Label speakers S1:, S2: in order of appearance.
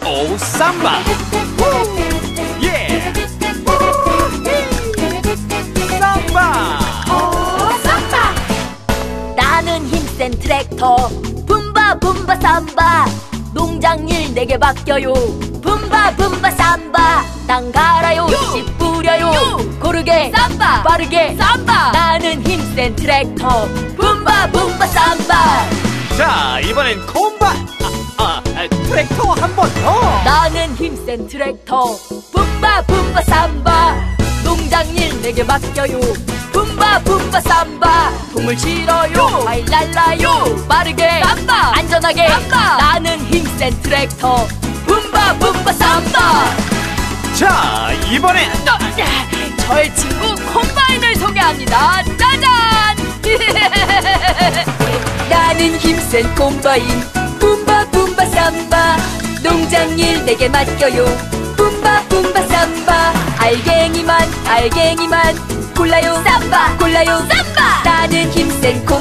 S1: 오 삼바. 예. 삼바.
S2: 오 삼바. 나는 힘센 트랙터 붐바 붐바 삼바. 농장 일 내게 맡겨요. 붐바 붐바 삼바. 땅 갈아요 씨 뿌려요. 고르게 삼바 빠르게 삼바. 나는 힘센 트랙터 붐바 붐바 삼바.
S1: 자, 이번엔 콤바. 트랙터 한 번 더.
S2: 나는 힘센 트랙터 붐바 붐바 삼바. 농장 일 내게 맡겨요. 붐바 붐바 삼바. 동물 실어요 과일 날라요. 빠르게 삼바 안전하게 삼바. 나는 힘센 트랙터 붐바 붐바 삼바.
S1: 자, 이번엔
S2: 저의 친구 콤바인을 소개합니다. 짜잔. 나는 힘센 콤바인 붐바 붐바 삼바. 농장 일 내게 맡겨요. 붐바 붐바 삼바. 알갱이만 골라요 삼바 골라요 삼바. 나는 힘센 콤바인